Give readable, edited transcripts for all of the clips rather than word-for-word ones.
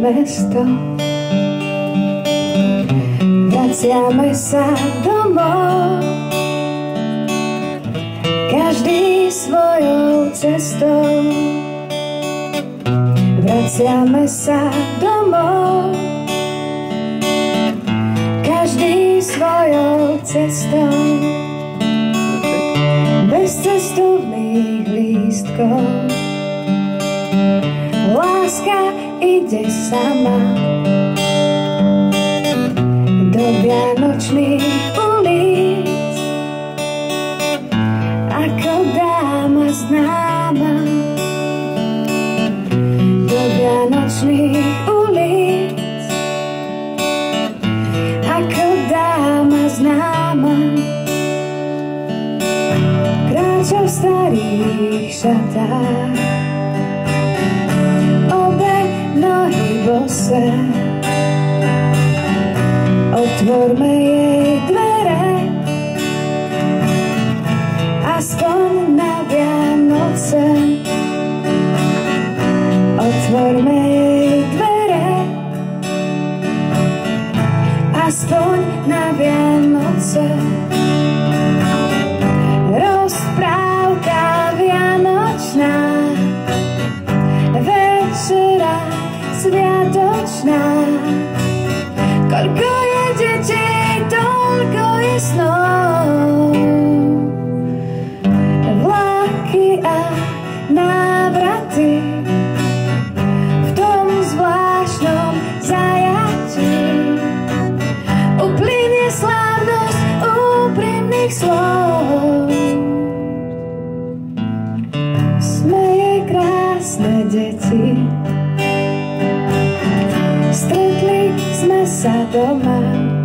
mesto. Vraciame sa domov, každý svojou cestou. Vraciame sa domov, každý svojou cestou. Bez cestovných lístkov láska ide sama do vianočných ulic, ako dáma známa. Do vianočných ulic, ako dáma známa. Kráča v starých šatách, obe nohy bose. Otvorme jej dvere, aspoň na Vianoce. Otvorme jej dvere, aspoň na Vianoce. Rozprávka vianočná, večera sviatočná. Koľko je detí, toľko je snov. Vlaky a návraty v tom zvláštnom zajatí. Uplynie slávnosť úprimných slov. Sme je krásne deti, stretli sme sa doma.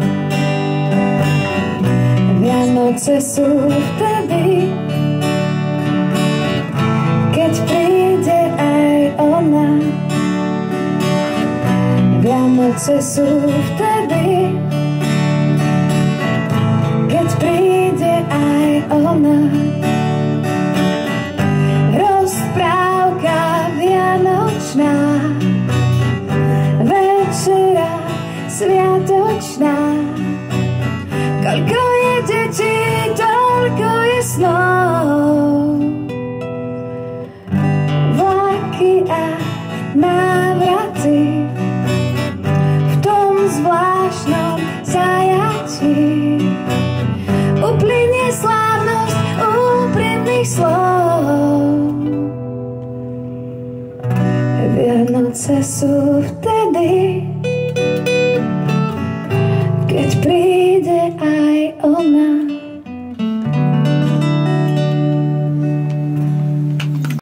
Vianoce sú vtedy, keď príde aj ona. Vianoce sú vtedy, keď príde aj ona. Rozprávka vianočná, večera sviatočná. Koľko je detí, toľko je snov. Vlaky a návraty v tom zvláštnom zajatí. Uplynie slávnosť úprimných slov. Vianoce sú vtedy, keď príde aj ona.